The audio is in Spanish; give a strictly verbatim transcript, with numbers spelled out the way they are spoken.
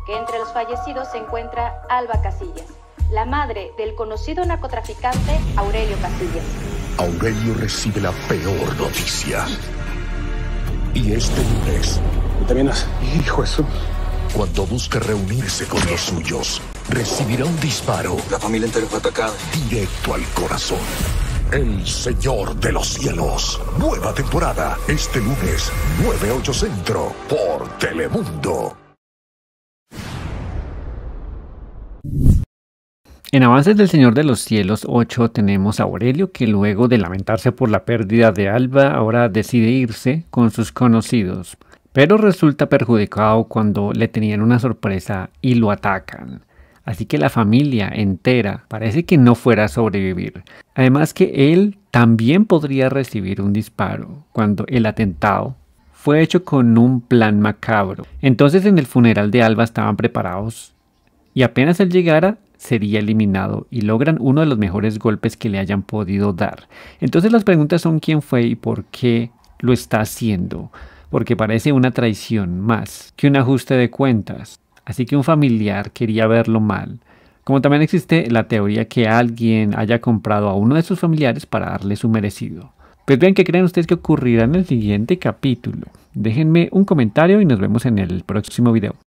que entre los fallecidos se encuentra Alba Casillas, la madre del conocido narcotraficante Aurelio Casillas. Aurelio recibe la peor noticia. Y este lunes, ¿Vitaminas? Hijo eso. cuando busca reunirse con los suyos, recibirá un disparo. La familia entera fue atacada. Directo al corazón. El Señor de los Cielos. Nueva temporada. Este lunes, nueve ocho Centro, por Telemundo. En Avances del Señor de los Cielos ocho tenemos a Aurelio, que luego de lamentarse por la pérdida de Alba, ahora decide irse con sus conocidos, pero resulta perjudicado cuando le tenían una sorpresa y lo atacan. Así que la familia entera parece que no fuera a sobrevivir. Además que él también podría recibir un disparo cuando el atentado fue hecho con un plan macabro. Entonces en el funeral de Alba estaban preparados y apenas él llegara sería eliminado y logran uno de los mejores golpes que le hayan podido dar. Entonces las preguntas son quién fue y por qué lo está haciendo, porque parece una traición más que un ajuste de cuentas. Así que un familiar quería verlo mal. Como también existe la teoría que alguien haya comprado a uno de sus familiares para darle su merecido. Pues bien, ¿qué creen ustedes que ocurrirá en el siguiente capítulo? Déjenme un comentario y nos vemos en el próximo video.